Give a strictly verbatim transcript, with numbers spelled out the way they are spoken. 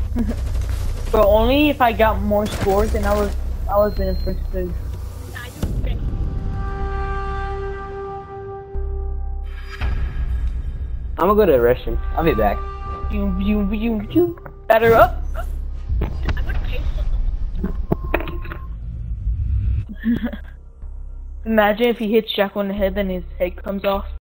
But only if I got more scores, and I was I was in first place. I'm gonna go to the restroom. I'll be back. You you you you better up. Imagine if he hits Jack on the head, then his head comes off.